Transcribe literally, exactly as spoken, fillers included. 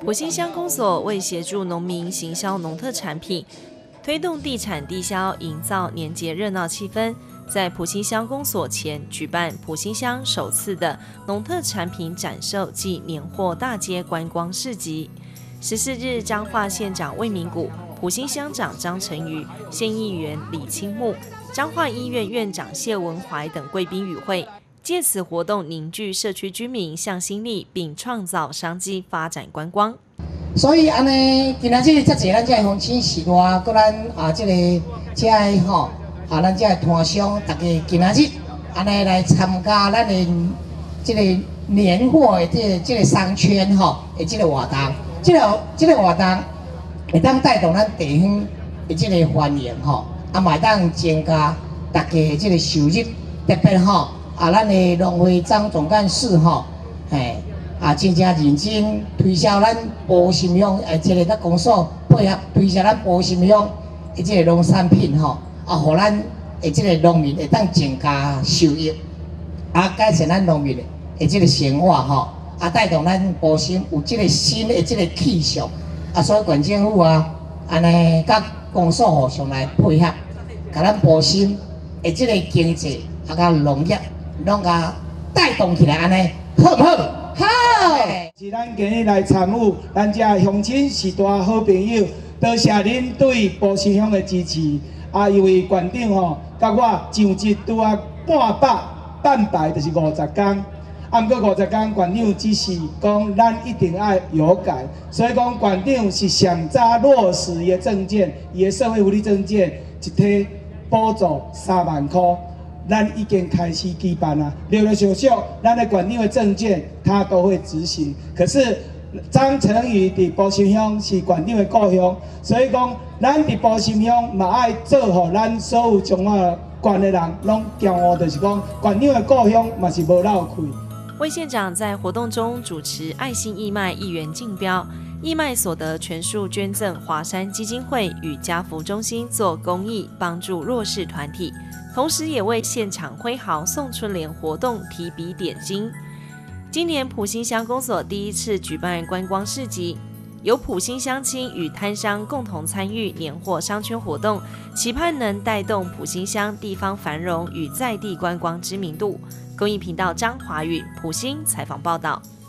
埔心乡公所为协助农民行销农特产品，推动地产地销，营造年节热闹气氛，在埔心乡公所前举办埔心乡首次的农特产品展售暨年货大街观光市集。十四日，彰化县长魏明谷、埔心乡长张成瑜、县议员李清木、彰化医院院长谢文怀等贵宾与会。借此活动凝聚社区居民向心力，并创造商机，发展观光。 所以安尼，今仔日遮济咱遮乡亲是外，搁咱啊这个遮个吼啊咱遮个摊商，大家今仔日安尼来参加咱的这个年货的这个这个商圈吼的这个活动，这个这个活动会当带动咱地方的这个繁荣吼，啊嘛会当增加大家的这个收入，特别吼。啊，咱的农会张总干事吼，嘿，啊，真正认真推销咱埔心乡诶，这个甲公所配合推销咱埔心乡诶，这个农产品吼，啊，互咱诶这个农民会当增加收益，啊，改善咱农民诶这个生活吼，啊，带动咱埔心有这个新诶这个气象，啊，所以县政府啊，安尼甲公所互相来配合，甲咱埔心诶这个经济啊，甲农业。拢甲带动起来，安尼好不好？好。 是咱今日来参与，咱遮乡亲是大好朋友，多谢恁对埔心乡的支持。啊，因为县长吼，甲我上职拄啊半百半百，就是五十天。啊，毋过五十天，县长只是讲咱一定要有改，所以讲县长是上早落实伊的政见，伊的社会福利政见，一体补助三万块。咱已经开始举办了，陆陆续续，咱的县长的政见他都会执行。可是张成瑜伫埔心乡是县长的故乡，所以讲咱伫埔心乡嘛爱做好咱所有彰化县的人拢骄傲，就是讲县长的故乡嘛是无漏开。 魏县长在活动中主持爱心义卖一元竞标，义卖所得全数捐赠华山基金会与家福中心做公益，帮助弱势团体。同时也为现场挥毫送春联活动提笔点睛。今年埔心乡公所第一次举办观光市集，由埔心乡亲与摊商共同参与年货商圈活动，期盼能带动埔心乡地方繁荣与在地观光知名度。公益频道张华宇埔心采访报道。